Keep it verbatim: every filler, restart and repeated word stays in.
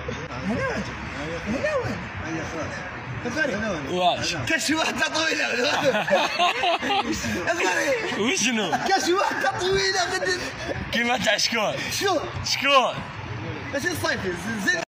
هنا وين؟ هنا وين؟ هيا خلاص. واش كاش واحدة طويلة. وشنو؟ كاش واحدة طويلة غدت. كيما تاع شكون؟ شو؟ شكون؟ ماشي الصيفي زين.